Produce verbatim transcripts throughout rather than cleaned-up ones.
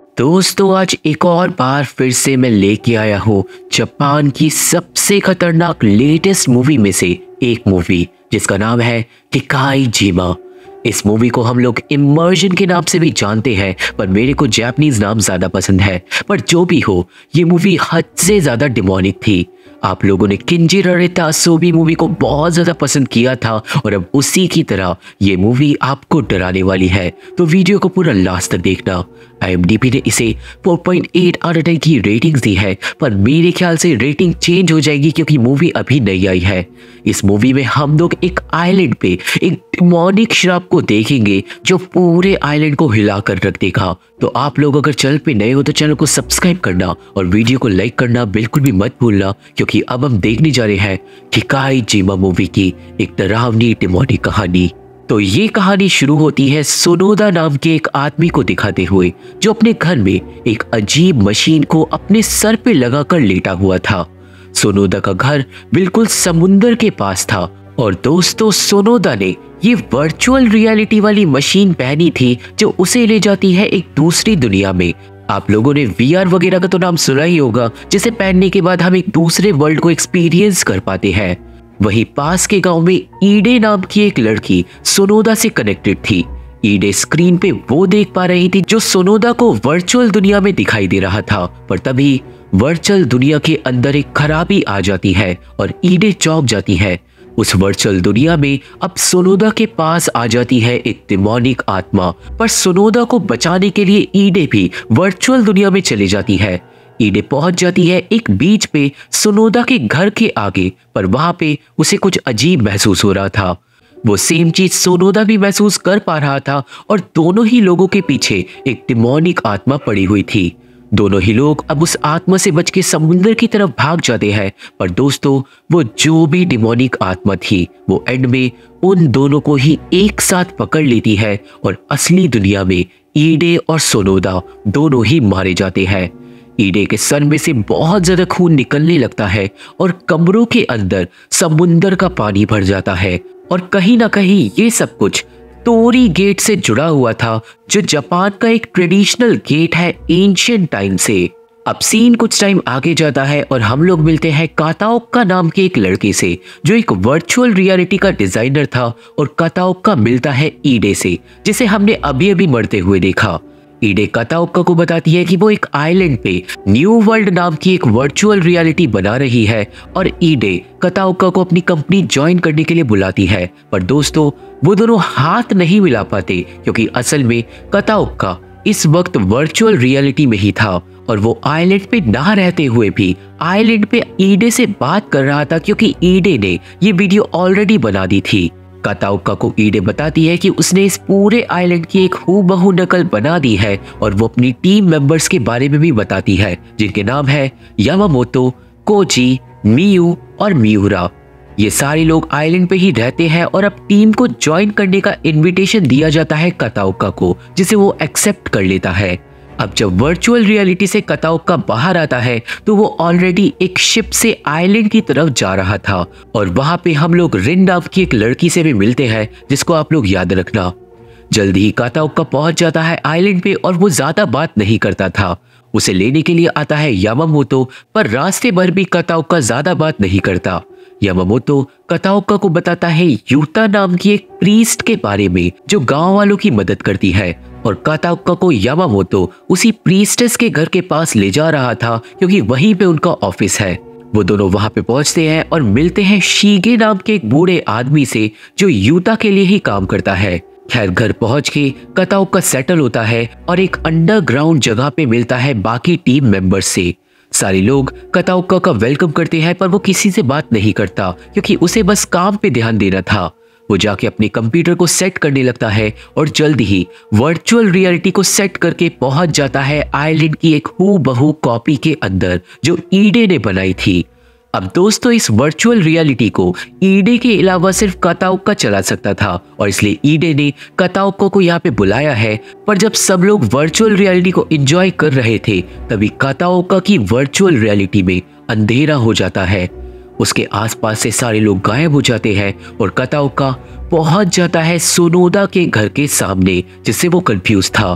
दोस्तों, आज एक और बार फिर से मैं लेके आया हूँ जापान की सबसे खतरनाक लेटेस्ट मूवी में से एक मूवी जिसका नाम है किकाई जिमा। इस मूवी को हम लोग इमर्जन के नाम से भी जानते हैं, पर मेरे को जापानीज नाम ज्यादा पसंद है। पर जो भी हो, ये मूवी हद से ज्यादा डिमोनिक थी। आप लोगों ने किंजीरारे तासोबी मूवी को बहुत ज्यादा पसंद किया था और अब उसी की तरह ये मूवी आपको डराने वाली है, तो वीडियो को पूरा लास्ट तक देखना। आई एम डी बी ने इसे four point eight out of ten की रेटिंग्स दी है, पर मेरे ख्याल से रेटिंग चेंज हो जाएगी क्योंकि मूवी अभी नई आई है। इस मूवी में हम लोग एक आइलैंड पे एक डिमोनिक श्राप को देखेंगे जो पूरे आइलैंड को हिला कर रख देगा। तो आप लोग अगर चैनल पे नए हो तो चैनल को सब्सक्राइब करना और वीडियो को लाइक करना बिल्कुल भी मत भूलना, क्योंकि अब हम देखने जा रहे हैं किकाई जिमा मूवी की एक डरावनी डिमोनिक कहानी। तो ये कहानी शुरू होती है सोनोदा नाम के एक आदमी को दिखाते हुए, जो अपने घर में एक अजीब मशीन को अपने सर पे लगाकर लेटा हुआ था। सोनोदा का घर बिल्कुल समुंदर के पास था और दोस्तों, सोनोदा ने ये वर्चुअल रियलिटी वाली मशीन पहनी थी जो उसे ले जाती है एक दूसरी दुनिया में। आप लोगों ने वी आर वगैरह का तो नाम सुना ही होगा, जिसे पहनने के बाद हम एक दूसरे वर्ल्ड को एक्सपीरियंस कर पाते हैं। वहीं पास के गांव में ईडे नाम की एक लड़की सोनोदा से कनेक्टेड थी। ईडे स्क्रीन पे वो देख पा रही थी जो सोनोदा को वर्चुअल दुनिया में दिखाई दे रहा था, पर तभी वर्चुअल दुनिया के अंदर एक खराबी आ जाती है और ईडे चौंक जाती है। उस वर्चुअल दुनिया में अब सोनोदा के पास आ जाती है एक डिमोनिक आत्मा, पर सोनोदा को बचाने के लिए ईडे भी वर्चुअल दुनिया में चली जाती है। ईडे पहुंच जाती है एक बीच पे सोनोदा के घर के आगे, पर वहां पे उसे कुछ अजीब महसूस हो रहा था। वो सेम चीज सोनोदा भी महसूस कर पा रहा था और दोनों ही लोगों के पीछे एक डिमोनिक आत्मा पड़ी हुई थी। दोनों ही लोग अब उस आत्मा से बच के समुद्र की तरफ भाग जाते हैं, पर दोस्तों, वो जो भी डिमोनिक आत्मा थी वो एंड में उन दोनों को ही एक साथ पकड़ लेती है और असली दुनिया में ईडे और सोनोदा दोनों ही मारे जाते हैं। ईडे के सर में से बहुत ज्यादा खून निकलने लगता है और कमरों के अंदर समुंदर का पानी भर जाता है। और कहीं ना कहीं ये सब कुछ तोरी गेट से जुड़ा हुआ था, जो जापान का एक ट्रेडिशनल गेट है एंशिएंट टाइम से। अब सीन कुछ टाइम आगे जाता है और हम लोग मिलते हैं काताओका नाम के एक लड़के से, जो एक वर्चुअल रियलिटी का डिजाइनर था। और काताओका मिलता है ईडे से, जिसे हमने अभी अभी मरते हुए देखा। ईडे काताओका को बताती है कि वो एक आइलैंड पे न्यू वर्ल्ड नाम की एक वर्चुअल रियलिटी बना रही है और ईडे काताओका को अपनी कंपनी ज्वाइन करने के लिए बुलाती है। पर दोस्तों, वो दोनों हाथ नहीं मिला पाते, क्योंकि असल में काताओका इस वक्त वर्चुअल रियलिटी में ही था और वो आइलैंड पे ना रहते हुए भी आइलैंड पे ईडे से बात कर रहा था, क्योंकि ईडे ने ये वीडियो ऑलरेडी बना दी थी। काताओका को ईडे बताती है कि उसने इस पूरे आइलैंड की एक हूबहू नकल बना दी है और वो अपनी टीम मेंबर्स के बारे में भी बताती है, जिनके नाम है यामामोतो, कोची, मियू और मियूरा। ये सारे लोग आइलैंड पे ही रहते हैं और अब टीम को ज्वाइन करने का इनविटेशन दिया जाता है काताओका को, जिसे वो एक्सेप्ट कर लेता है। अब जब वर्चुअल रियलिटी से काताओका बाहर आता है तो वो ऑलरेडी एक शिप से आइलैंड की तरफ जा रहा था और वहां पे हम लोग रिन नाम की एक लड़की से भी मिलते हैं, जिसको आप लोग याद रखना। जल्दी ही काताओका पहुंच जाता है आइलैंड पे और वो ज्यादा बात नहीं करता था। उसे लेने के लिए आता है यामामोतो, पर रास्ते भर भी काताओका ज्यादा बात नहीं करता। यामामोतो काताओका को बताता है यूता नाम की एक प्रीस्ट के बारे में, जो गांव वालों की मदद करती है। और काताओका को यामामोतो उसी प्रीस्टेस के घर के पास ले जा रहा था, क्योंकि वहीं पे उनका ऑफिस है। वो दोनों वहां पे पहुंचते हैं और मिलते हैं शीगे नाम के एक बूढ़े आदमी से, जो यूता के लिए ही काम करता है। खैर, घर पहुंच के काताओका सेटल होता है और एक अंडरग्राउंड जगह पे मिलता है बाकी टीम मेंबर्स से। सारे लोग काताओका का वेलकम करते हैं, पर वो किसी से बात नहीं करता, क्योंकि उसे बस काम पे ध्यान देना था। वो जाके अपने कंप्यूटर को सेट करने लगता है और जल्दी ही वर्चुअल रियलिटी को सेट करके पहुंच जाता है आइलैंड की एक हूबहू कॉपी के अंदर, जो ईडे ने बनाई थी। अब दोस्तों, इस वर्चुअल रियलिटी को ईडे के अलावा सिर्फ काताओका चला सकता था और इसलिए ईडे ने काताओका को यहाँ पे बुलाया है। पर जब सब लोग वर्चुअल रियलिटी को एंजॉय कर रहे थे, तभी काताओका की वर्चुअल रियलिटी में अंधेरा हो जाता है। उसके आसपास से सारे लोग गायब हो जाते हैं और काताओका पहुंच जाता है सोनोदा के घर के सामने, जिससे वो कंफ्यूज था।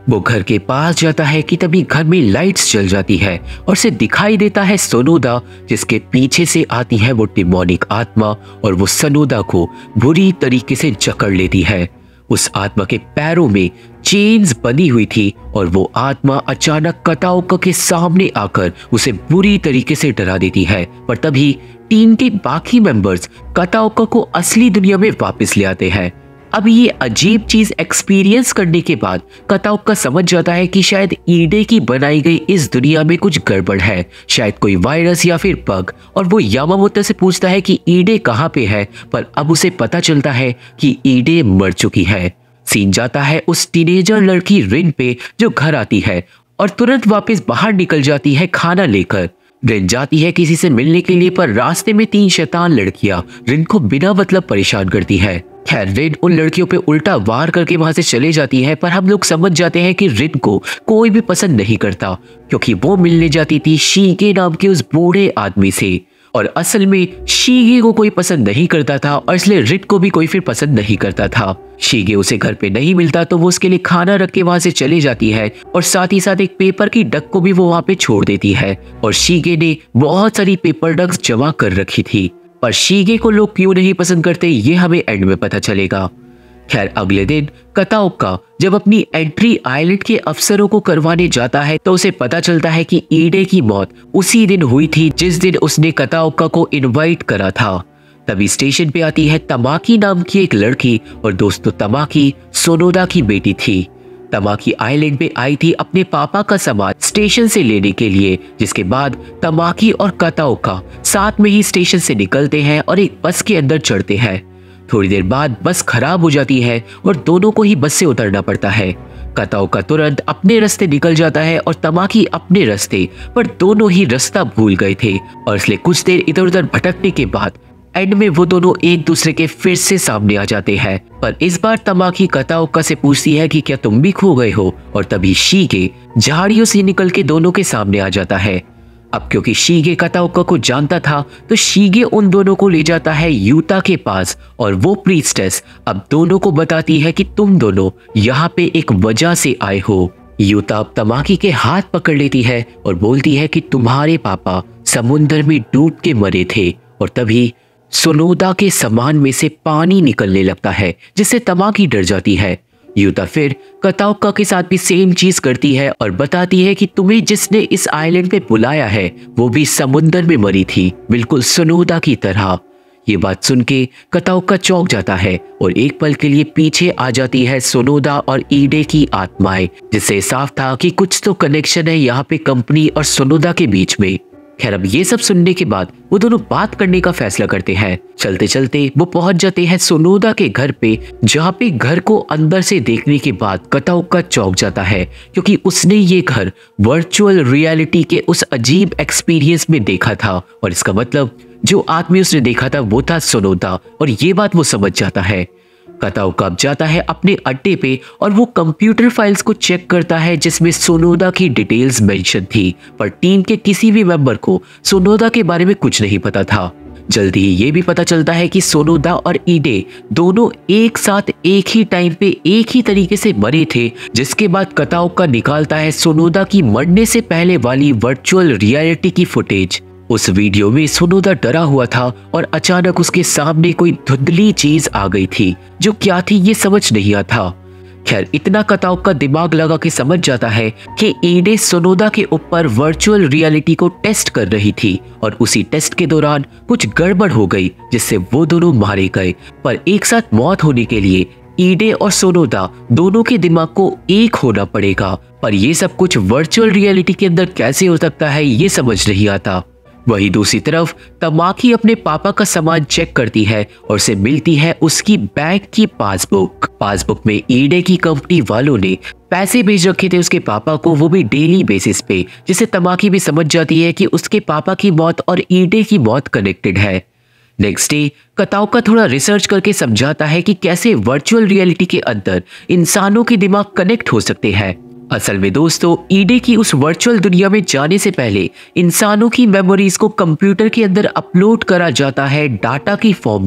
वो घर के पास जाता है कि तभी घर में लाइट्स जल जाती है और उसे दिखाई देता है सोनोदा, जिसके पीछे से आती है वो डिमोनिक आत्मा और वो सोनोदा को बुरी तरीके से जकड़ लेती है। उस आत्मा के पैरों में चेन्स बंधी हुई थी और वो आत्मा अचानक कताओका के सामने आकर उसे बुरी तरीके से डरा देती है। पर तभी टीम के बाकी मेंबर्स कताओका को असली दुनिया में वापस ले आते हैं। अब ये अजीब चीज एक्सपीरियंस करने के बाद कताओका समझ जाता है कि शायद ईडे की बनाई गई इस दुनिया में कुछ गड़बड़ है, शायद कोई वायरस या फिर बग। और वो यामामोतो से पूछता है कि ईडे कहाँ पे है, पर अब उसे पता चलता है कि ईडे मर चुकी है। सीन जाता है उस टीनेजर लड़की रिन पे, जो घर आती है और तुरंत वापस बाहर निकल जाती है खाना लेकर। रिन जाती है किसी से मिलने के लिए, पर रास्ते में तीन शैतान लड़कियां रिन को बिना मतलब परेशान करती है। खैर रिन उन लड़कियों पे उल्टा वार करके वहां से चले जाती है, पर हम लोग समझ जाते हैं कि रिन को कोई भी पसंद नहीं करता, क्योंकि वो मिलने जाती थी शीगे नाम के उस बूढ़े आदमी से। और असल में शीगे को कोई पसंद नहीं करता था और इसलिए रिन को भी कोई फिर पसंद नहीं करता था। शीगे उसे घर पे नहीं मिलता तो वो उसके लिए खाना रख के वहां से चली जाती है और साथ ही साथ एक पेपर की डक को भी वो वहां पे छोड़ देती है। और शीगे ने बहुत सारी पेपर डक्स जमा कर रखी थी, पर शीगे को लोग क्यों नहीं पसंद करते ये हमें एंड में पता चलेगा। खैर अगले दिन कताओका जब अपनी एंट्री आइलैंड के अफसरों को करवाने जाता है तो उसे पता चलता है कि ईडे की मौत उसी दिन हुई थी जिस दिन उसने कताओका को इनवाइट करा था। तभी स्टेशन पे आती है तमाकी नाम की एक लड़की, और दोस्तों तमाकी सोनोदा की बेटी थी। तमाकी आइलैंड पे आई थी अपने पापा का सामान स्टेशन से लेने के लिए, जिसके बाद तमाकी और कताओका साथ में ही स्टेशन से निकलते हैं और एक बस के अंदर चढ़ते हैं। थोड़ी देर बाद बस खराब हो जाती है और दोनों को ही बस से उतरना पड़ता है। कताओका तुरंत अपने रास्ते निकल जाता है और तमाकी अपने रास्ते, पर दोनों ही रास्ता भूल गए थे और इसलिए कुछ देर इधर उधर भटकने के बाद एंड में वो दोनों एक दूसरे के फिर से सामने आ जाते हैं। पर इस बार तमाकी कताओका से पूछती है कि क्या तुम भी खो गए हो, और तभी शीगे झाड़ियों से निकल के दोनों के सामने आ जाता है। अब क्योंकि शीगे कताओका को जानता था तो शीगे उन दोनों को ले जाता है यूता के पास, और वो प्रीस्टेस अब दोनों को बताती है कि तुम दोनों यहाँ पे एक वजह से आए हो। यूता अब तमाकी के हाथ पकड़ लेती है और बोलती है कि तुम्हारे पापा समुद्र में डूब के मरे थे। और तभी सोनोदा के सामान में से पानी निकलने लगता है, जिससे तमाकी डर जाती है। यूता फिर कताओका के साथ भी सेम चीज करती है और बताती है कि तुम्हें जिसने इस आइलैंड पे बुलाया है वो भी समुद्र में मरी थी, बिल्कुल सोनोदा की तरह। ये बात सुन के कताओका चौंक जाता है और एक पल के लिए पीछे आ जाती है सोनोदा और ईडे की आत्माएं, जिससे साफ था कि कुछ तो कनेक्शन है यहाँ पे कंपनी और सोनोदा के बीच में। खैर अब ये सब सुनने के बाद वो दोनों बात करने का फैसला करते हैं। चलते चलते वो पहुंच जाते हैं सोनोदा के घर पे, जहाँ पे घर को अंदर से देखने के बाद कताओका चौंक जाता है, क्योंकि उसने ये घर वर्चुअल रियलिटी के उस अजीब एक्सपीरियंस में देखा था। और इसका मतलब जो आदमी उसने देखा था वो था सोनोदा, और ये बात वो समझ जाता है। कताओका अब जाता है अपने अड्डे पे और वो कंप्यूटर फाइल्स को चेक करता है जिसमें सोनोदा की डिटेल्स मेंशन थी, पर टीम के किसी भी मेंबर को सोनोदा के बारे में कुछ नहीं पता था। जल्दी ही ये भी पता चलता है कि सोनोदा और ईडे दोनों एक साथ एक ही टाइम पे एक ही तरीके से मरे थे, जिसके बाद कताओका निकालता है सोनोदा की मरने से पहले वाली वर्चुअल रियलिटी की फुटेज। उस वीडियो में सोनोदा डरा हुआ था और अचानक उसके सामने कोई धुंधली चीज आ गई थी, जो क्या थी ये समझ नहीं आता। खैर इतना कताओका दिमाग लगा के समझ जाता है कि ईडे सोनोदा के ऊपर वर्चुअल रियलिटी को टेस्ट कर रही थी और उसी टेस्ट के दौरान कुछ गड़बड़ हो गई, जिससे वो दोनों मारे गए। पर एक साथ मौत होने के लिए ईडे और सोनोदा दोनों के दिमाग को एक होना पड़ेगा, पर यह सब कुछ वर्चुअल रियलिटी के अंदर कैसे हो सकता है ये समझ नहीं आता। वही दूसरी तरफ तमाकी अपने पापा का सामान चेक करती है और उसे मिलती है उसकी बैंक की पासबुक। पासबुक में ईडे की कंपनी वालों ने पैसे भेज रखे थे उसके पापा को, वो भी डेली बेसिस पे, जिससे तमाकी भी समझ जाती है कि उसके पापा की मौत और ईडे की मौत कनेक्टेड है। नेक्स्ट डे कताओका थोड़ा रिसर्च करके समझाता है कि कैसे वर्चुअल रियलिटी के अंदर इंसानों के दिमाग कनेक्ट हो सकते हैं। असल में दोस्तों ईडे की उस वर्चुअल दुनिया में जाने से पहले इंसानों की मेमोरीज को कंप्यूटर के अंदर अपलोड करा जाता है डाटा की फॉर्म में,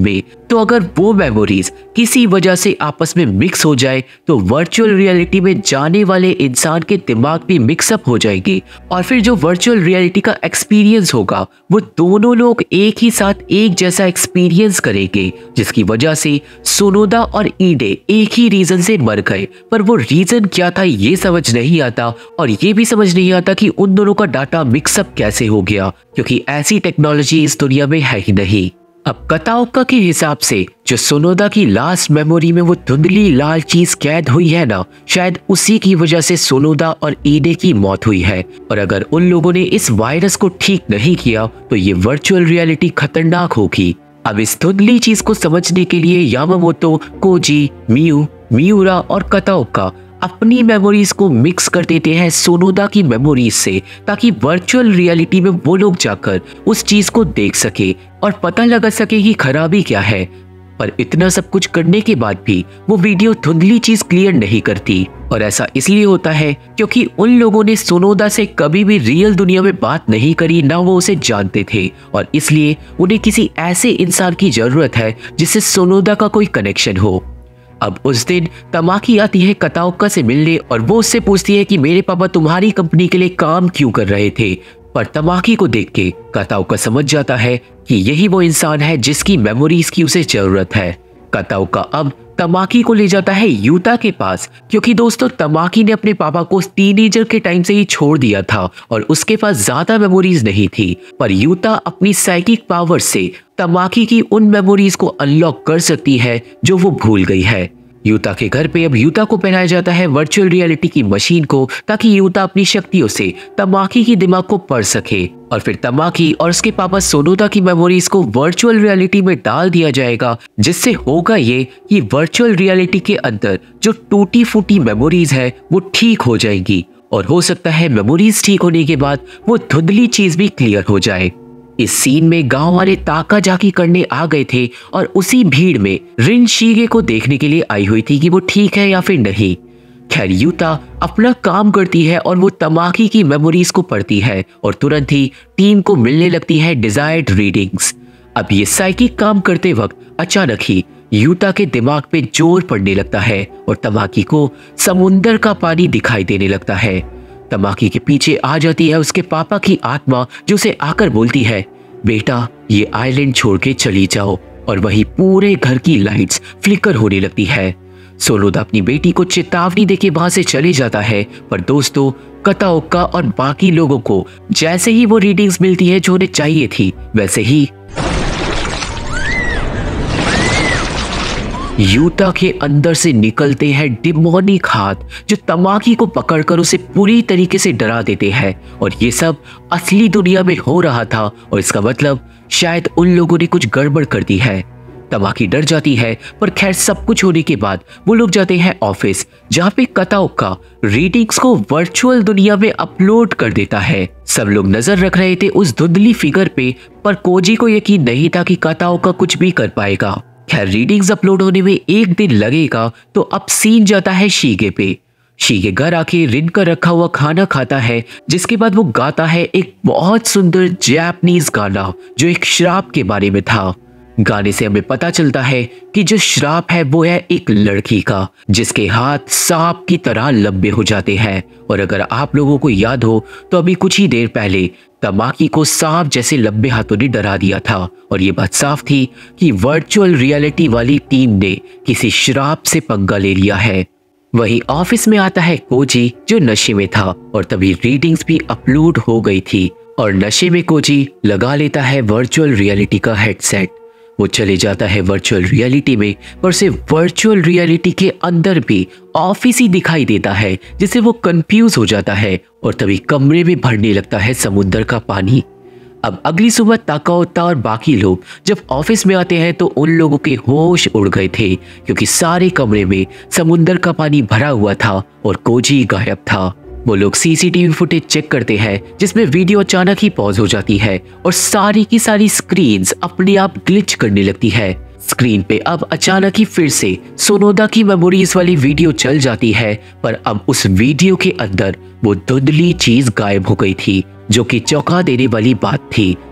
तो अगर वो मेमोरीज किसी वजह से आपस में मिक्स हो जाए तो वर्चुअल रियलिटी में जाने वाले इंसान के दिमाग भी मिक्सअप हो जाएगी और फिर जो वर्चुअल रियलिटी का एक्सपीरियंस होगा वो दोनों लोग एक ही साथ एक जैसा एक्सपीरियंस करेंगे, जिसकी वजह से सोनोदा और ईडे एक ही रीजन से मर गए। पर वो रीजन क्या था ये समझ नहीं आता और ये भी समझ नहीं आता कि उन दोनों का डाटा मिक्सअप कैसे हो गया, क्योंकि ऐसी टेक्नोलॉजी इस दुनिया में है ही नहीं। अब कताओका के हिसाब से जो सोनोदा की लास्ट मेमोरी में वो धुंधली लाल चीज कैद हुई है ना, शायद उसी की वजह से सोनोदा और ईडे की मौत हुई है। और अगर उन लोगों ने इस वायरस को ठीक नहीं किया तो ये वर्चुअल रियलिटी खतरनाक होगी। अब इस धुंधली चीज को समझने के लिए यामामोतो, कोजी, मियू, मियूरा और कताओका अपनी मेमोरीज को मिक्स कर देते हैं सोनोदा की मेमोरीज से, ताकि वर्चुअल रियलिटी में वो लोग जाकर उस चीज को देख सके और पता लगा सके कि खराबी क्या है। पर इतना सब कुछ करने के बाद भी वो वीडियो धुंधली चीज क्लियर नहीं करती, और ऐसा इसलिए होता है क्योंकि उन लोगों ने सोनोदा से कभी भी रियल दुनिया में बात नहीं करी, ना वो उसे जानते थे, और इसलिए उन्हें किसी ऐसे इंसान की जरूरत है जिससे सोनोदा का कोई कनेक्शन हो। अब उस दिन तमाकी आती है कताओका से मिलने और वो उससे पूछती है कि मेरे पापा तुम्हारी कंपनी के लिए काम क्यों कर रहे थे। पर तमाकी को देख के कताओका समझ जाता है कि यही वो इंसान है जिसकी मेमोरीज की उसे जरूरत है। कताओका अब तमाकी को ले जाता है यूता के पास, क्योंकि दोस्तों तमाकी ने अपने पापा को टीनेजर के टाइम से ही छोड़ दिया था और उसके पास ज्यादा मेमोरीज नहीं थी। पर यूता अपनी साइकिक पावर से तमाकी की उन मेमोरीज को अनलॉक कर सकती है जो वो भूल गई है। यूता के घर पे अब यूता को पहनाया जाता है वर्चुअल रियलिटी की मशीन को, ताकि यूता अपनी शक्तियों से तमाकी की दिमाग को पढ़ सके, और फिर तमाकी और उसके पापा सोनोदा की मेमोरीज को वर्चुअल रियलिटी में डाल दिया जाएगा, जिससे होगा ये कि वर्चुअल रियलिटी के अंदर जो टूटी फूटी मेमोरीज है वो ठीक हो जाएंगी, और हो सकता है मेमोरीज ठीक होने के बाद वो धुंधली चीज भी क्लियर हो जाए। इस सीन में गांव वाले ताका जाकी करने आ गए थे और उसी भीड़ में रिन शीगे को देखने के लिए आई हुई थी कि वो ठीक है या फिर नहीं। खैर यूता अपना काम करती है और वो तमाकी की मेमोरीज को पढ़ती है और तुरंत ही टीम को मिलने लगती है डिजायर्ड रीडिंग्स। अब ये साइकिक काम करते वक्त अचानक ही यूता के दिमाग पे जोर पड़ने लगता है और तमाकी को समुंदर का पानी दिखाई देने लगता है। तमाकी के पीछे आ जाती है उसके पापा की आत्मा, जो उसे आकर बोलती है बेटा ये आइलैंड छोड़ के चली जाओ, और वही पूरे घर की लाइट्स फ्लिकर होने लगती है। सोनोदा अपनी बेटी को चेतावनी देके वहां से चले जाता है, पर दोस्तों कताओका और बाकी लोगों को जैसे ही वो रीडिंग्स मिलती है जो उन्हें चाहिए थी, वैसे ही यूता के अंदर से निकलते हैं डिमोनिक हाथ, जो तमाकी को पकड़कर उसे पूरी तरीके से डरा देते हैं। और ये सब असली दुनिया में हो रहा था, और इसका मतलब शायद उन लोगों ने कुछ गड़बड़ कर दी है। तमाकी डर जाती है, पर खैर सब कुछ होने के बाद वो लोग जाते हैं ऑफिस, जहाँ पे कताओका रीडिंग्स को वर्चुअल दुनिया में अपलोड कर देता है। सब लोग नजर रख रहे थे उस धुंधली फिगर पे, पर कोजी को यकीन नहीं था कि कताओका कुछ भी कर पाएगा। खैर रीडिंग्स अपलोड होने में एक दिन लगेगा, तो अब सीन जाता है शीगे पे। शीगे घर आके रिन का रखा हुआ खाना खाता है, जिसके बाद वो गाता है एक बहुत सुंदर जापानीज गाना जो एक श्राप के बारे में था। गाने से हमें पता चलता है कि जो श्राप है वो है एक लड़की का, जिसके हाथ सांप की तरह लंबे हो जाते हैं। और अगर आप लोगों को याद हो तो अभी कुछ ही देर पहले तमाकी को सांप जैसे लंबे हाथों ने डरा दिया था, और ये बात साफ थी कि वर्चुअल रियलिटी वाली टीम ने किसी श्राप से पंगा ले लिया है। वहीं ऑफिस में आता है कोजी, जो नशे में था, और तभी रीडिंग्स भी अपलोड हो गई थी, और नशे में कोजी लगा लेता है वर्चुअल रियलिटी का हेडसेट। वो चले जाता है वर्चुअल रियलिटी में, पर सिर्फ वर्चुअल रियलिटी के अंदर भी ऑफिस ही दिखाई देता है, जिससे वो कंफ्यूज हो जाता है, और तभी कमरे में भरने लगता है समुद्र का पानी। अब अगली सुबह ताकाओता और बाकी लोग जब ऑफिस में आते हैं तो उन लोगों के होश उड़ गए थे, क्योंकि सारे कमरे में समुद्र का पानी भरा हुआ था और कोजी गायब था। वो लोग सीसीटीवी फुटेज चेक करते हैं, जिसमें वीडियो अचानक ही पॉज हो जाती है और सारी की सारी स्क्रीन्स अपने आप ग्लिच करने लगती है। स्क्रीन पे अब अचानक ही फिर से सोनोदा की मेमोरीज वाली वीडियो चल जाती है, पर अब उस वीडियो के अंदर वो धुंधली चीज गायब हो गई थी, जो कि चौंका देने वाली बात थी।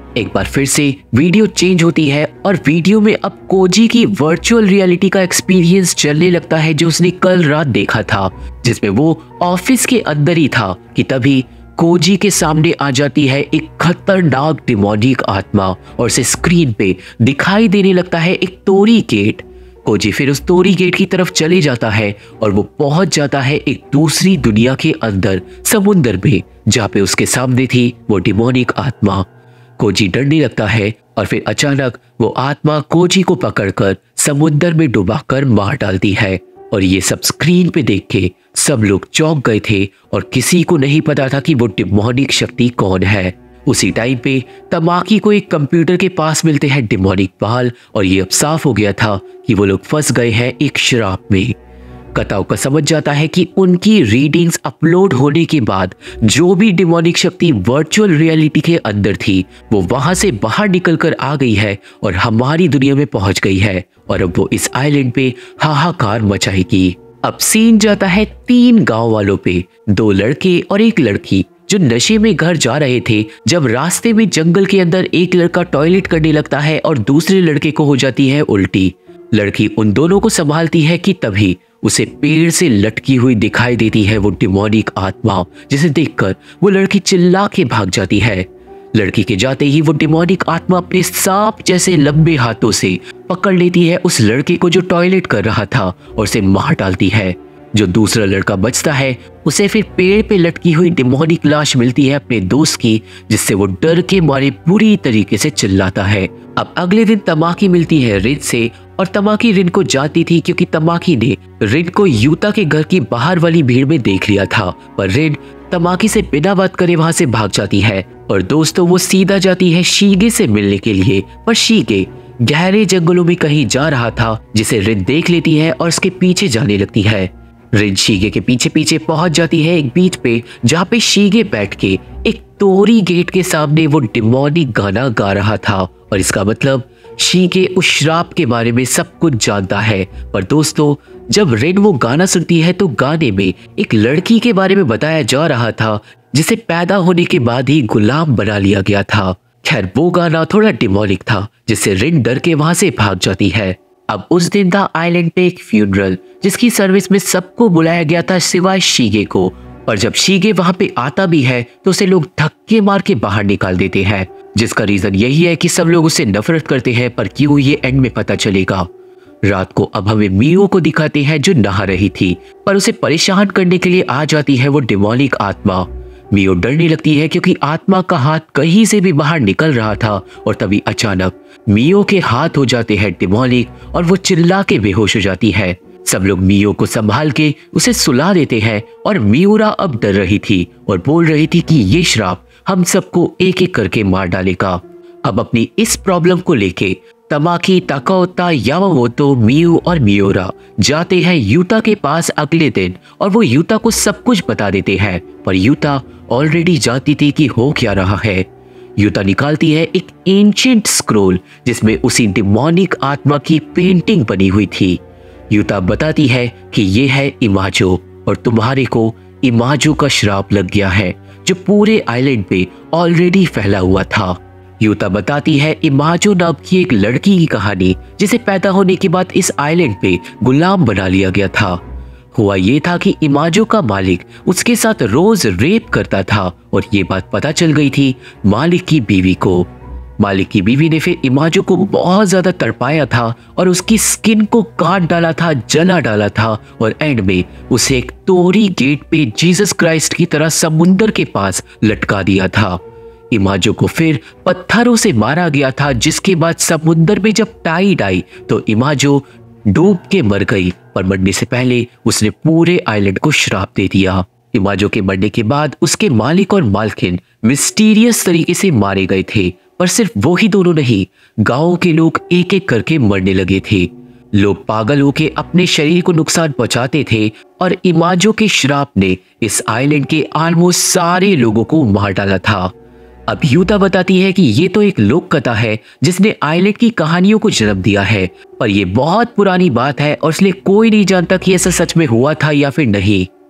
एक बार फिर से वीडियो चेंज होती है और वीडियो में अब कोजी की वर्चुअल रियलिटी का एक्सपीरियंस चलने लगता है जो उसने कल रात देखा था, जिसमें वो ऑफिस के अंदर ही था कि तभी कोजी के सामने आ जाती है एक खतरनाक डिमोनिक आत्मा और उसे स्क्रीन पे दिखाई देने लगता है एक तोरी गेट। कोजी फिर उस तोरी गेट की तरफ चले जाता है और वो पहुंच जाता है एक दूसरी दुनिया के अंदर समुंदर में, जहाँ पे उसके सामने थी वो डिमोनिक आत्मा। कोजी डरने लगता है और फिर अचानक वो आत्मा कोजी को पकड़कर समुद्र में डुबाकर मार डालती है। और ये सब स्क्रीन पे देख के सब लोग चौंक गए थे और किसी को नहीं पता था कि वो डिमोनिक शक्ति कौन है। उसी टाइम पे तमाकी को एक कंप्यूटर के पास मिलते हैं डिमोनिक बाल और ये अब साफ हो गया था कि वो लोग फंस गए हैं एक श्राप में। कताओका समझ जाता है कि उनकी रीडिंग्स अपलोड होने के बाद जो भी डिमोनिक शक्ति वर्चुअल रियलिटी के अंदर थी वो वहां से बाहर निकलकर आ गई है और हमारी दुनिया में पहुंच गई है और अब वो इस आइलैंड पे हाहाकार मचाएगी। अब सीन जाता है तीन गांव वालों पे, दो लड़के और एक लड़की जो नशे में घर जा रहे थे। जब रास्ते में जंगल के अंदर एक लड़का टॉयलेट करने लगता है और दूसरे लड़के को हो जाती है उल्टी। लड़की उन दोनों को संभालती है कि तभी उसे पेड़ से लटकी हुई दिखाई देती है वो डिमोनिक आत्मा, जिसे देखकर वो लड़की चिल्ला के भाग जाती है। लड़की के जाते ही वो डिमोनिक आत्मा अपने सांप जैसे लंबे हाथों से पकड़ लेती है उस लड़के को जो टॉयलेट कर रहा था और उसे मार डालती है। जो दूसरा लड़का बचता है उसे फिर पेड़ पे लटकी हुई डिमोनिक लाश मिलती है अपने दोस्त की, जिससे वो डर के मारे बुरी तरीके से चिल्लाता है। अब अगले दिन तमाकी मिलती है रिन से और तमाकी रिन को जाती थी क्योंकि तमाकी ने रिन को यूता के घर की बाहर वाली भीड़ में देख लिया था, पर रिन तमाकी से बिना बात करे वहां से भाग जाती है। और दोस्तों वो सीधा जाती है शीगे से मिलने के लिए, पर शीगे गहरे जंगलों में कहीं जा रहा था जिसे रिन देख लेती है और उसके पीछे जाने लगती है। रिन शीगे के पीछे पीछे पहुंच जाती है एक बीच पे, जहाँ पे शीगे बैठ के एक तोरी गेट के सामने वो डिमोनिक गाना गा रहा था और इसका मतलब शीगे उस श्राप के बारे में सब कुछ जानता है। पर दोस्तों जब रिन वो गाना सुनती है तो गाने में एक लड़की के बारे में बताया जा रहा था जिसे पैदा होने के बाद ही गुलाम बना लिया गया था। खैर वो गाना थोड़ा डिमोनिक था जिससे रिन डर के वहां से भाग जाती है। अब उस दिन था आइलैंड पे एक फ्यूनरल जिसकी सर्विस में सबको बुलाया गया था सिवाय शीगे को। और जब शीगे वहां पे आता भी है तो उसे लोग धक्के मार के बाहर निकाल देते हैं, जिसका रीजन यही है कि सब लोग उसे नफरत करते हैं। पर क्यों ये एंड में पता चलेगा। रात को अब हमें मियो को दिखाते हैं जो नहा रही थी, पर उसे परेशान करने के लिए आ जाती है वो डिमोनिक आत्मा। मियो डरने लगती है क्योंकि आत्मा का हाथ कहीं से भी बाहर निकल रहा था और तभी अचानक मियो के हाथ हो जाते हैं डिमोनिक और वो चिल्ला के बेहोश हो जाती है। सब लोग मियो को संभाल के उसे सुला देते हैं और मियोरा अब डर रही थी और बोल रही थी कि ये श्राप हम सबको एक एक करके मार डालेगा। अब अपनी इस प्रॉब्लम को लेके तमाकी, ताकाओता, यामामोतो, मियू और मियोरा जाते हैं यूता के पास अगले दिन और वो यूता को सब कुछ बता देते हैं। पर यूता ऑलरेडी जानती थी कि हो क्या रहा है। यूता निकालती है एक एंशिएंट स्क्रोल जिसमें उसी डिमोनिक आत्मा की पेंटिंग बनी हुई थी। यूता बताती है कि ये है इमाजो और तुम्हारे को इमाजो का श्राप लग गया है जो पूरे आइलैंड पे ऑलरेडी फैला हुआ था। यूता बताती है इमाजो नाम की एक लड़की की कहानी जिसे पैदा होने के बाद इस आइलैंड पे गुलाम बना लिया गया था। हुआ ये था कि इमाजो का मालिक उसके साथ रोज रेप करता था और ये बात पता चल गई थी मालिक की बीवी को। मालिक की बीवी ने फिर इमाजो को बहुत ज्यादा तड़पाया था और उसकी स्किन को काट डाला था, जला डाला था और एंड में उसे एक तोरी गेट पे जीसस क्राइस्ट की तरह समुंदर के पास लटका दिया था। इमाजो को फिर पत्थरों से मारा गया था, जिसके बाद समुंदर में जब टाइड आई तो इमाजो डूब के मर गई। पर मरने से पहले उसने पूरे आइलैंड को श्राप दे दिया। इमाजो के मरने के बाद उसके मालिक और मालकिन मिस्टीरियस तरीके से मारे गए थे, पर सिर्फ वो ही दोनों नहीं, गांव के लोग एक एक करके मरने लगे थे। लोग पागल होके अपने शरीर को नुकसान पहुंचाते थे और इमाजो के श्राप ने इस आइलैंड के ऑलमोस्ट सारे लोगों को मार डाला था। अब यूता बताती है कि ये तो एक लोक कथा है जिसने आइलैंड की कहानियों को जन्म दिया है, पर यह बहुत पुरानी बात है और इसलिए कोई नहीं जानता कि ऐसा सच में हुआ था या फिर नहीं।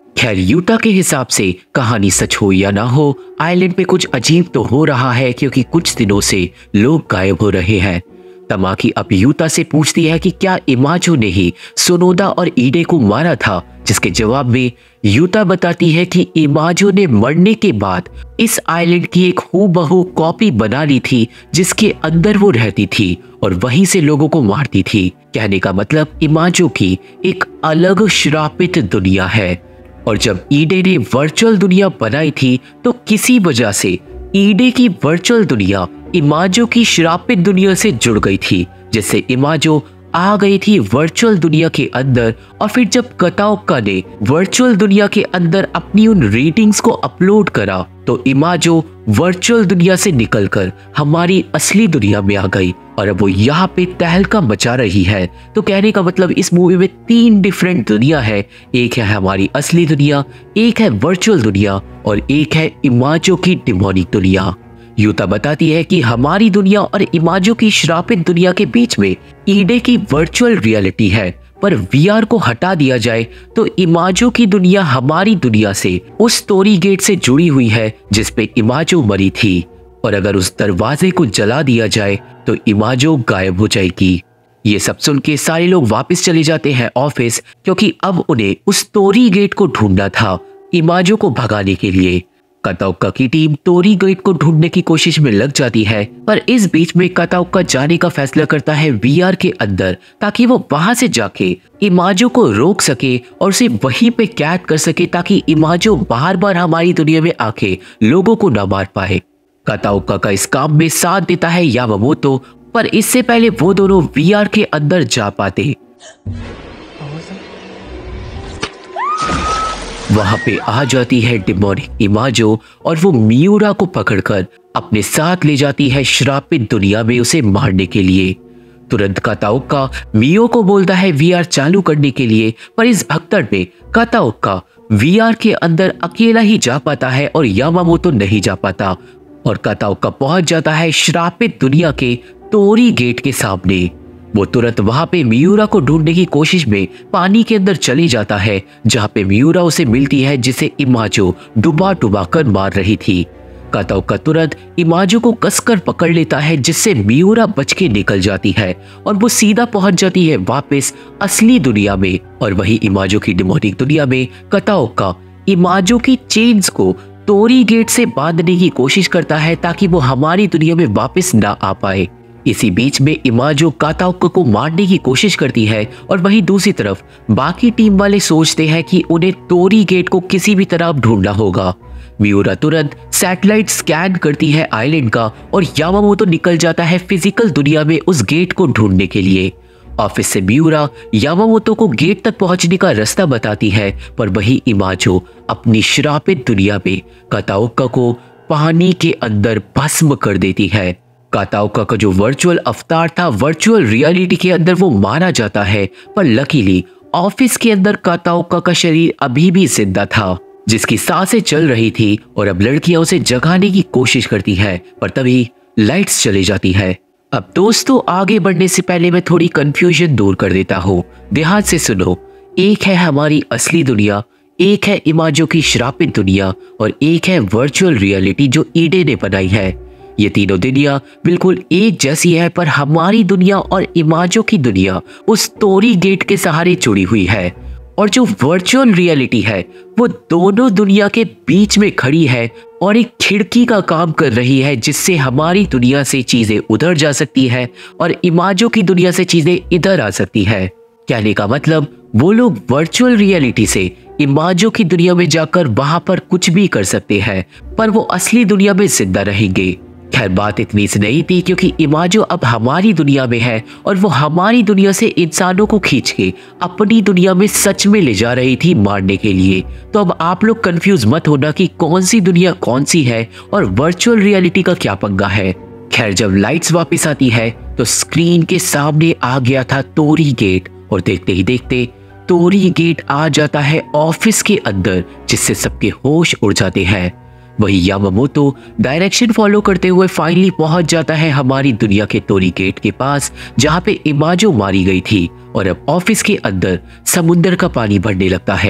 खैर यूता के हिसाब से कहानी सच हो या ना हो, आइलैंड पे कुछ अजीब तो हो रहा है, क्योंकि कुछ दिनों से लोग गायब हो रहे हैं। तमाकी अब यूता से पूछती है कि क्या इमाजो ने ही सोनोदा और ईडे को मारा था, जिसके जवाब में यूता बताती है कि इमाजो ने मरने के बाद इस आइलैंड की एक हूबहू कॉपी बना ली थी, जिसके अंदर वो रहती थी और वहीं से लोगों को मारती थी। कहने का मतलब इमाजो की एक अलग श्रापित दुनिया है। और जब ईडे ने वर्चुअल दुनिया बनाई थी तो किसी वजह से ईडे की वर्चुअल दुनिया इमाजो की श्रापित दुनिया से जुड़ गई थी, जिससे इमाजो आ गई थी वर्चुअल दुनिया के अंदर। और फिर जब कताओका ने वर्चुअल दुनिया के अंदर अपनी उन रीडिंग्स को अपलोड करा तो इमाजो वर्चुअल दुनिया से निकलकर हमारी असली दुनिया में आ गई और अब वो यहाँ पे तहलका मचा रही है। तो कहने का मतलब इस मूवी में तीन डिफरेंट दुनिया है। एक है हमारी असली दुनिया, एक है वर्चुअल दुनिया और एक है इमाजो की डिमोनिक दुनिया। यूता बताती है कि हमारी दुनिया और इमाजो की श्रापित दुनिया के बीच में ईडे की वर्चुअल रियलिटी है, पर वीआर को हटा दिया जाए तो इमाजो की दुनिया हमारी दुनिया से उस तोरी गेट से जुड़ी हुई है जिस पे इमाजो मरी थी, और अगर उस दरवाजे को जला दिया जाए तो इमाजो गायब हो जाएगी। ये सब सुन के सारे लोग वापस चले जाते हैं ऑफिस, क्योंकि अब उन्हें उस तोरी गेट को ढूंढना था इमाजो को भगाने के लिए। कताओका की टीम तोरी गेट को ढूंढने की कोशिश में लग जाती है, पर इस बीच में कताओका जाने का फैसला करता है वीआर के अंदर, ताकि वो वहां से जाके इमाजो को रोक सके और उसे वहीं पे कैद कर सके, ताकि इमाजो बार बार हमारी दुनिया में आके लोगों को न मार पाए। कताओका का इस काम में साथ देता है यामामोतो, पर इससे पहले वो दोनों वीआर के अंदर जा पाते वहां पे आ जाती है डिमोनिक इमाजो और वो मियूरा को पकड़कर अपने साथ ले जाती है श्रापित दुनिया में उसे मारने के लिए। तुरंत कताओका मियो को बोलता है वीआर चालू करने के लिए, पर इस भगदड़ में कताओका वीआर के अंदर अकेला ही जा पाता है और यामामोतो नहीं जा पाता, और कताओका पहुंच जाता है श्रापित दुनिया के तोरी गेट के सामने। वो तुरंत वहां पे मियूरा को ढूंढने की कोशिश में पानी के अंदर चली जाता है, जहां पे मियूरा उसे मिलती है, जिसे इमाजो डुबा डुबा कर मार रही थी। कताओका तुरंत इमाजो को कसकर पकड़ लेता है, जिससे मियूरा बच के निकल जाती है और वो सीधा पहुंच जाती है वापस असली दुनिया में। और वही इमाजो की डिमोनिक दुनिया में कताओका इमाजो की चेन्स को तोरी गेट से बांधने की कोशिश करता है, ताकि वो हमारी दुनिया में वापस ना आ पाए। इसी बीच में इमाजो कताओका को मारने की कोशिश करती है, और वहीं दूसरी तरफ बाकी टीम वाले सोचते हैं कि उन्हें तोरी गेट को किसी भी तरह ढूंढना होगा। मियूरा तुरंत सैटेलाइट स्कैन करती है आइलैंड का, और यामामोतो निकल जाता है फिजिकल दुनिया में उस गेट को ढूंढने के लिए। ऑफिस से मियूरा यामामोतो को गेट तक पहुंचने का रास्ता बताती है, पर वही इमाजो अपनी श्रापित दुनिया में कताओका को पानी के अंदर भस्म कर देती है। कताओका का जो वर्चुअल अवतार था वर्चुअल रियलिटी के अंदर वो मारा जाता है, पर लकीली ऑफिस के अंदर कताओका का शरीर अभी भी जिंदा था, जिसकी सांसें चल रही थी, और अब लड़कियां उसे जगाने की कोशिश करती है, पर तभी लाइट्स चली जाती है। अब दोस्तों आगे बढ़ने से पहले मैं थोड़ी कंफ्यूजन दूर कर देता हूँ। ध्यान से सुनो, एक है हमारी असली दुनिया, एक है इमाजो की श्रापित दुनिया, और एक है वर्चुअल रियलिटी जो ईडे ने बनाई है। ये तीनों दुनिया बिल्कुल एक जैसी है, पर हमारी दुनिया और इमाजो की दुनिया उस तोरी गेट के सहारे जुड़ी हुई है, और जो वर्चुअल रियलिटी है वो दोनों दुनिया के बीच में खड़ी है और एक खिड़की का काम कर रही है, जिससे हमारी दुनिया से चीजें उधर जा सकती है और इमाजो की दुनिया से चीजें इधर आ सकती है। कहने का मतलब वो लोग वर्चुअल रियलिटी से इमाजो की दुनिया में जाकर वहां पर कुछ भी कर सकते हैं, पर वो असली दुनिया में जिंदा रहेंगे। खैर बात इतनी सी नहीं थी, क्योंकि इमाजो अब हमारी दुनिया में है और वो हमारी दुनिया से इंसानों को खींच के अपनी दुनिया में सच में ले जा रही थी मारने के लिए। तो अब आप लोग कंफ्यूज मत होना कि कौन सी दुनिया कौन सी है और वर्चुअल रियलिटी का क्या पंगा है। खैर जब लाइट्स वापस आती है तो स्क्रीन के सामने आ गया था तोरी गेट, और देखते ही देखते तोरी गेट आ जाता है ऑफिस के अंदर, जिससे सबके होश उड़ जाते हैं। वही यामामोतो डायरेक्शन फॉलो करते हुए फाइनली पहुंच जाता है हमारी दुनिया के तोरी गेट के पास, जहां पे इमाजो मारी गई थी, और अब ऑफिस के अंदर समुंदर का पानी बढ़ने लगता है।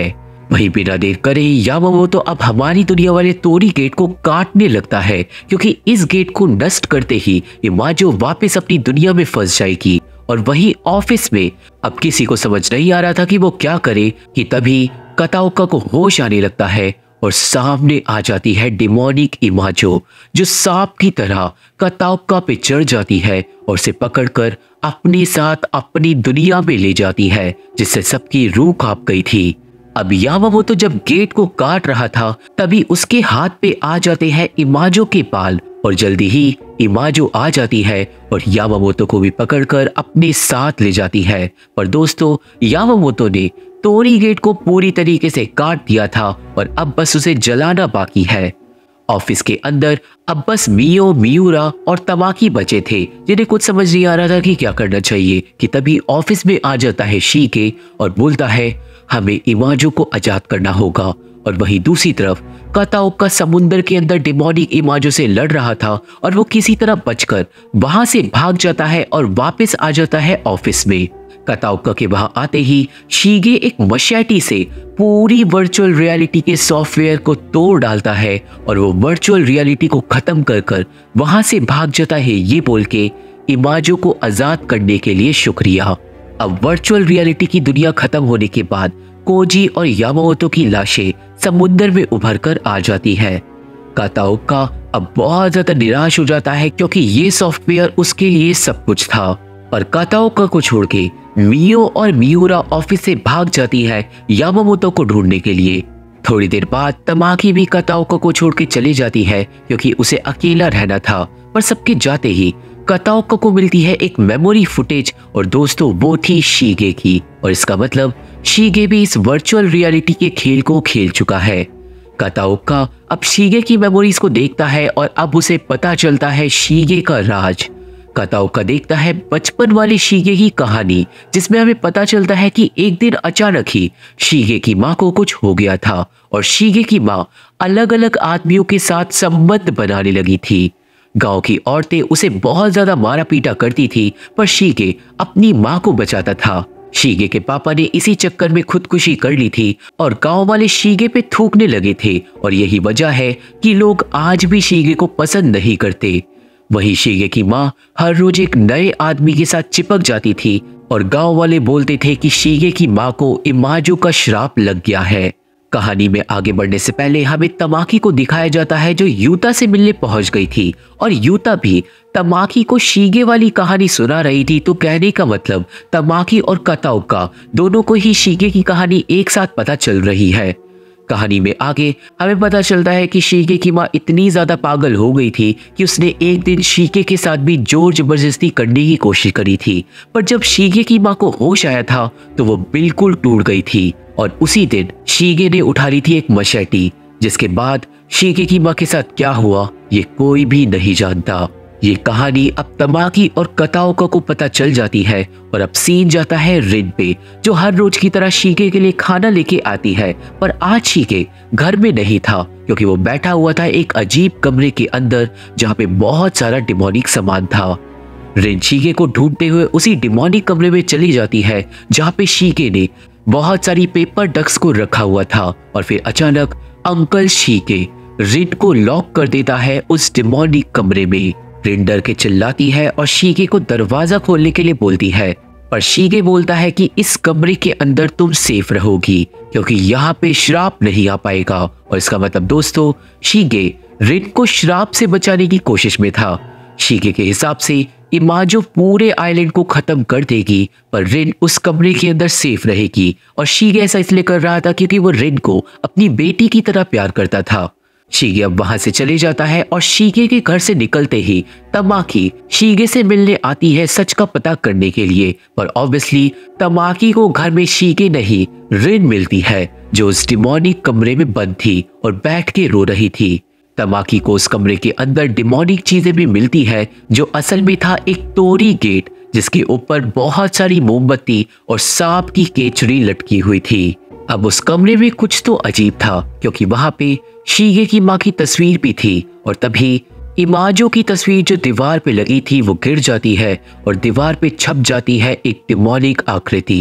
वहीं बिना देर करे यामामोतो अब हमारी दुनिया वाले तोरी गेट को काटने लगता है, क्योंकि इस गेट को नष्ट करते ही इमाजो वापस अपनी दुनिया में फंस जाएगी। और वही ऑफिस में अब किसी को समझ नहीं आ रहा था कि वो क्या करे कि तभी कताओका को होश आने लगता है और सामने आ जाती है डिमोनिक इमाजो, जो सांप की तरह कताओका पे चढ़ जाती है और उसे पकड़कर अपने साथ अपनी दुनिया में ले जाती है, जिससे सबकी रूह कांप गई थी। अब यामामोतो जब गेट को काट रहा था तभी उसके हाथ पे आ जाते हैं इमाजो के बाल और जल्दी ही इमाजो आ जाती है और यामामोतो को भी पकड़कर अपने साथ ले जाती है। पर दोस्तों, यामामोतो ने तोरी गेट को पूरी तरीके से काट दिया था और अब बस उसे जलाना बाकी है। ऑफिस के अंदर अब बस मियो, मियूरा और तमाकी बचे थे, जिन्हें कुछ समझ नहीं आ रहा था कि क्या करना चाहिए कि तभी ऑफिस में आ जाता है शीके और बोलता है हमें इमाजो को आजाद करना होगा। और वहीं दूसरी तरफ कताओका समुंदर के अंदर डिमोनिक इमाजो से लड़ रहा था और वो किसी तरह बचकर वहां से भाग जाता है और वापस आ जाता है ऑफिस में। कताओका के वहां आते ही शीगे एक मशैटी से पूरी वर्चुअल रियलिटी के सॉफ्टवेयर को तोड़ डालता है और वो वर्चुअल रियलिटी को खत्म कर कर वहां से भाग जाता है, ये बोल के इमाजो को आजाद करने के लिए शुक्रिया। अब वर्चुअल रियलिटी की दुनिया खत्म होने के बाद कोजी और यामामोतो की लाशें समुद्र में उभर कर आ जाती है। कताओका अब बहुत ज्यादा निराश हो जाता है, क्योंकि ये सॉफ्टवेयर उसके लिए सब कुछ था। और कताओका को छोड़ के मियो और मियूरा ऑफिस से भाग जाती है यामामोतो को ढूंढने के लिए। थोड़ी देर बाद तमाकी भी कताओका को छोड़ के चली जाती है, क्योंकि उसे अकेला रहना था। पर सबके जाते ही कताओका को मिलती है एक मेमोरी फुटेज और दोस्तों वो थी शीगे की। और इसका मतलब शीगे भी इस वर्चुअल रियलिटी के खेल को खेल चुका है। कताओका अब शीगे की मेमोरीज को देखता है और अब उसे पता चलता है शीगे का राज। कताओका देखता है बचपन वाली शीगे की कहानी, जिसमें हमें पता चलता है कि एक दिन अचानक ही शीगे की माँ को कुछ हो गया था और शीगे की माँ अलग अलग आदमियों के साथ संबंध बनाने लगी थी। गांव की औरतें उसे बहुत ज्यादा मारा पीटा करती थी, पर शीगे अपनी माँ को बचाता था। शीगे के पापा ने इसी चक्कर में खुदकुशी कर ली थी और गांव वाले शीगे पे थूकने लगे थे और यही वजह है कि लोग आज भी शीगे को पसंद नहीं करते। वही शीगे की माँ हर रोज एक नए आदमी के साथ चिपक जाती थी और गांव वाले बोलते थे कि शीगे की माँ को इमाजो का श्राप लग गया है। कहानी में आगे बढ़ने से पहले हमें तमाकी को दिखाया जाता है, जो यूता से मिलने पहुंच गई थी और यूता भी तमाकी को शीगे वाली कहानी सुना रही थी। तो कहने का मतलब तमाकी और कताओका दोनों को ही शीगे की कहानी एक साथ पता चल रही है। कहानी में आगे हमें पता चलता है कि शीगे की माँ इतनी ज्यादा पागल हो गई थी कि उसने एक दिन शीगे के साथ भी जोर जबरदस्ती करने की कोशिश करी थी, पर जब शीगे की माँ को होश आया था तो वो बिल्कुल टूट गई थी। और उसी दिन शीगे ने उठा ली थी एक मशैटी, जिसके बाद शीगे की माँ के साथ क्या हुआ ये कोई भी नहीं जानता। ये कहानी अब तमाकी और कताओका को पता चल जाती है और अब सीन जाता है रिन पे, जो हर रोज की तरह शीगे के लिए खाना लेके आती है। पर आज शीगे घर में नहीं था, क्योंकि वो बैठा हुआ था एक अजीब कमरे के अंदर जहाँ पे बहुत सारा डिमोनिक सामान था। रिन शीगे को ढूंढते हुए उसी डिमोनिक कमरे में चली जाती है जहाँ पे शीगे ने बहुत सारी पेपर डक्स को रखा हुआ था। और फिर अचानक अंकल शीगे रिन को लॉक कर देता है उस डिमोनिक कमरे में। रिन डर के चिल्लाती है और शीगे को दरवाजा खोलने के लिए बोलती है, पर शीगे बोलता है कि इस कमरे के अंदर तुम सेफ रहोगी, क्योंकि यहाँ पे श्राप नहीं आ पाएगा। और इसका मतलब दोस्तों शीगे रिन को श्राप से बचाने की कोशिश में था। शीगे के हिसाब से इमाजो पूरे आइलैंड को खत्म कर देगी, पर रिन उस कमरे के अंदर सेफ रहेगी। और शीगे ऐसा इसलिए कर रहा था क्योंकि वो रिन को अपनी बेटी की तरह प्यार करता था। शीगे अब वहां से चले जाता है और शीगे के घर से निकलते ही तमाकी शीगे से मिलने आती है सच का पता करने के लिए। पर ऑब्वियसली तमाकी को घर में शीगे नहीं रिन मिलती है, जो उस डिमोनिक कमरे में बंद थी और बैठ के रो रही थी। तमाकी को उस कमरे के अंदर डिमोनिक चीजें भी मिलती है, जो असल में था एक तोरी गेट, जिसके ऊपर बहुत सारी मोमबत्ती और सांप की केचड़ी लटकी हुई थी। अब उस कमरे में कुछ तो अजीब था, क्योंकि वहां पे शीगे की माँ की तस्वीर भी थी। और तभी इमाजो की तस्वीर जो दीवार पे लगी थी वो गिर जाती है और दीवार पे छप जाती है एक डिमोनिक आकृति,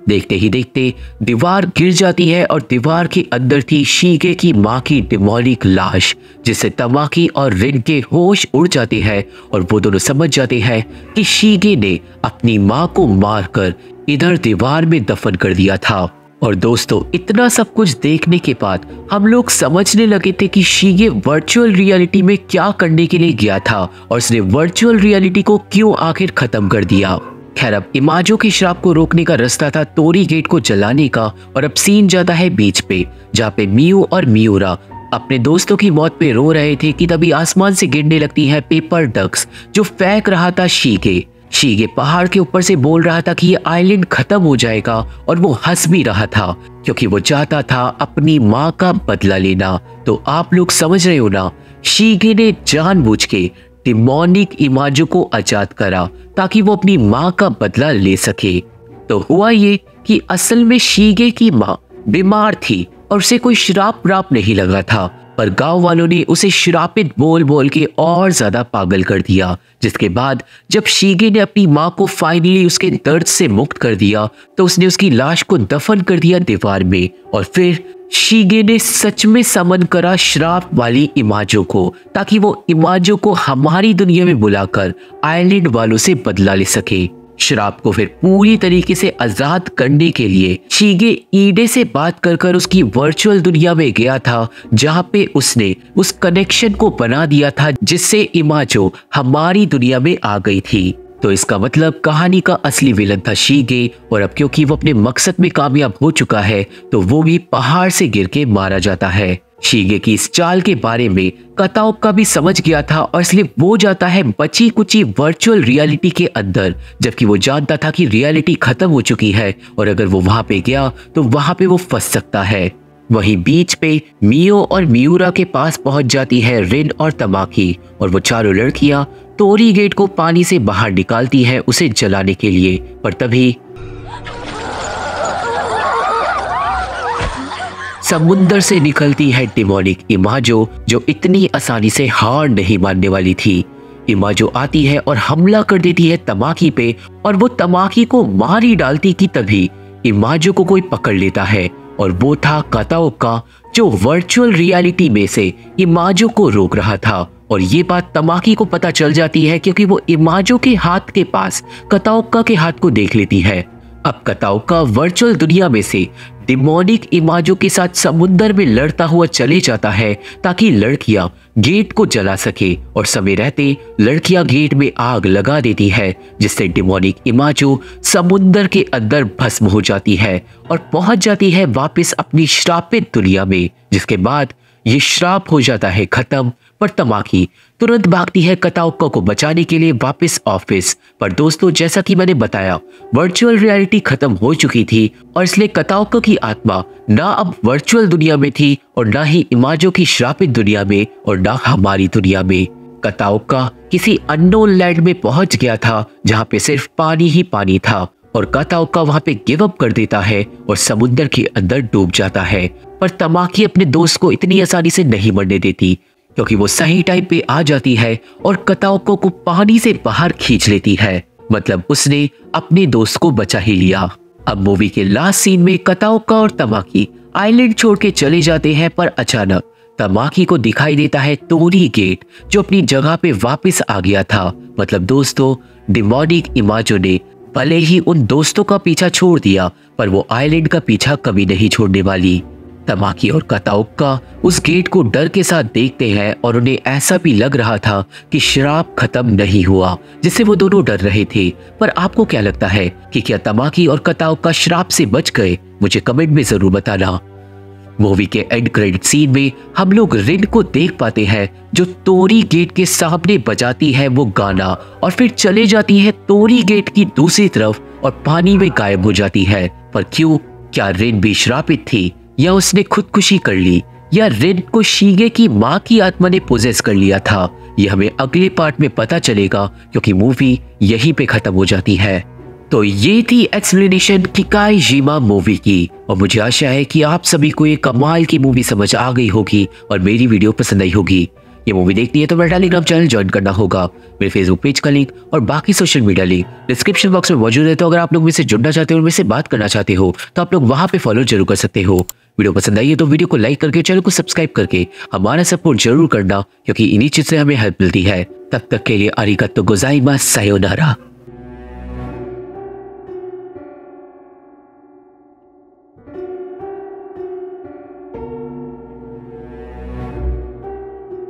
देखते ही देखते दीवार गिर जाती है और दीवार के अंदर थी शीगे की माँ की डिमोनिक लाश, जिससे तमाकी और रिन के होश उड़ जाते हैं और वो दोनों समझ जाते हैं कि शीगे ने अपनी माँ को मारकर इधर दीवार में दफन कर दिया था। और दोस्तों, इतना सब कुछ देखने के बाद हम लोग समझने लगे थे कि शीगे वर्चुअल रियलिटी में क्या करने के लिए गया था और उसने वर्चुअल रियलिटी को क्यों आखिर खत्म कर दिया। खैर, अब इमाजो की श्राप को रोकने का रास्ता था तोरी गेट को जलाने का, और अब सीन जाता है बीच पे, जहाँ पे मियू और मियूरा अपने दोस्तों की मौत पे रो रहे थे कि तभी आसमान से गिरने लगती है पेपर डक्स, जो फेंक रहा था शीगे। शीगे पहाड़ के ऊपर से बोल रहा था कि ये आइलैंड खत्म हो जाएगा, और वो हंस भी रहा था क्योंकि वो चाहता था अपनी माँ का बदला लेना। तो आप लोग समझ रहे हो ना, शीगे ने जानबूझ के डिमोनिक इमाजो को आजाद करा ताकि वो अपनी माँ का बदला ले सके। तो हुआ ये कि असल में शीगे की माँ बीमार थी और उसे कोई श्राप व्राप नहीं लगा था, पर गांव वालों ने उसे श्रापित बोल बोल के और ज्यादा पागल कर दिया। जिसके बाद जब शीगे ने अपनी माँ को फाइनली उसके दर्द से मुक्त कर दिया, तो उसने उसकी लाश को दफन कर दिया दीवार में, और फिर शीगे ने सच में समन करा श्राप वाली इमाजो को, ताकि वो इमाजो को हमारी दुनिया में बुलाकर आइलैंड वालों से बदला ले सके। श्राप को फिर पूरी तरीके से आजाद करने के लिए शीगे ईडे से बात कर कर उसकी वर्चुअल दुनिया में गया था, जहां पे उसने उस कनेक्शन को बना दिया था जिससे इमाजो हमारी दुनिया में आ गई थी। तो इसका मतलब कहानी का असली विलन था शीगे, और अब क्योंकि वो अपने मकसद में कामयाब हो चुका है तो वो भी पहाड़ से गिर के मारा जाता है। शीगे की इस चाल के बारे में कताओका भी समझ गया था, और इसलिए वो जाता है बची कुची वर्चुअल रियलिटी के अंदर, जबकि वो जानता था कि रियलिटी खत्म हो चुकी है और अगर वो वहां पे गया तो वहां पे वो फंस सकता है। वहीं बीच पे मियो और मियूरा के पास पहुंच जाती है रिन और तमाकी, और वो चारों लड़कियां तोरी गेट को पानी से बाहर निकालती है उसे जलाने के लिए। पर तभी समुंदर से निकलती है डिमोनिक इमाजो, जो इतनी आसानी से हार नहीं मानने वाली थी। इमाजो आती है और हमला कर देती है तमाकी पे, और वो तमाकी को मार ही डालती कि तभी इमाजो को कोई पकड़ लेता है, और वो था कताओका, जो वर्चुअल रियलिटी में से इमाजो को रोक रहा था। और ये बात तमाकी को पता चल जाती है क्योंकि वो इमाजो के हाथ के पास कताओका के हाथ को देख लेती है। अब कताओका वर्चुअल दुनिया में से डिमोनिक इमाजो के साथ समुद्र में लड़ता हुआ चले जाता है ताकि लड़कियां गेट को जला सके, और समय रहते लड़कियां गेट में आग लगा देती है, जिससे डिमोनिक इमाजो समुद्र के अंदर भस्म हो जाती है और पहुंच जाती है वापस अपनी श्रापित दुनिया में। जिसके बाद ये श्राप हो जाता है खत्म, पर तमाकी तुरंत भागती है कताओका को बचाने के लिए वापस ऑफिस। पर दोस्तों, जैसा कि मैंने बताया, वर्चुअल रियलिटी खत्म हो चुकी थी, और इसलिए कताओका की आत्मा ना अब वर्चुअल दुनिया में थी और ना ही इमाजो की श्रापित दुनिया में और ना हमारी दुनिया में। कताओका किसी अननोन लैंड में पहुंच गया था जहां पे सिर्फ पानी ही पानी था, और कताओका वहां पे गिव अप कर देता है और समुद्र के अंदर डूब जाता है। पर तमाकी अपने दोस्त को इतनी आसानी से नहीं मरने देती, क्योंकि वो सही टाइम पे आ जाती है और कताओका को पानी से बाहर खींच लेती है। मतलब उसने अपने दोस्त को बचा ही लिया। अब मूवी के लास्ट सीन में कताओका और तमाकी आइलैंड छोड़ के चले जाते हैं, पर अचानक तमाकी को दिखाई देता है तोरी गेट, जो अपनी जगह पे वापस आ गया था। मतलब दोस्तों, डिमोनिक इमाजो ने भले ही उन दोस्तों का पीछा छोड़ दिया, पर वो आइलैंड का पीछा कभी नहीं छोड़ने वाली। तमाकी और कताओका उस गेट को डर के साथ देखते हैं, और उन्हें ऐसा भी लग रहा था कि श्राप खत्म नहीं हुआ, जिससे वो दोनों डर रहे थे। पर आपको क्या लगता है कि क्या तमाकी और कताओका श्राप से बच गए? मुझे कमेंट में जरूर बताना। मूवी के एंड क्रेडिट सीन में हम लोग रिन को देख पाते हैं, जो तोरी गेट के सामने बजाती है वो गाना, और फिर चले जाती है तोरी गेट की दूसरी तरफ और पानी में गायब हो जाती है। पर क्यों? क्या रिन भी श्रापित थी, या उसने खुदकुशी कर ली, या रिन को शीगे की माँ की आत्मा ने पोजेस कर लिया था? यह हमें अगले पार्ट में पता चलेगा, क्योंकि मूवी यहीं पे खत्म हो जाती है। तो ये थी एक्सप्लेनेशन किकाईजिमा मूवी की, और मुझे आशा है कि आप सभी को ये कमाल की मूवी समझ आ गई होगी और मेरी वीडियो पसंद आई होगी। ये मूवी देखनी है तो मेरा टेलीग्राम चैनल ज्वाइन करना होगा। मेरे फेसबुक पेज का लिंक और बाकी social media link description box में मौजूद है। तो अगर आप लोग मुझसे जुड़ना चाहते हो और मुझसे बात करना चाहते हो तो आप लोग वहां पे फॉलो जरूर कर सकते हो। वीडियो पसंद आई है तो वीडियो को लाइक करके चैनल को सब्सक्राइब करके हमारा सपोर्ट जरूर करना, क्योंकि इन्हीं चीज से हमें हेल्प मिलती है। तब तक के लिए अरिगतो गोजाइमास, सायोनारा।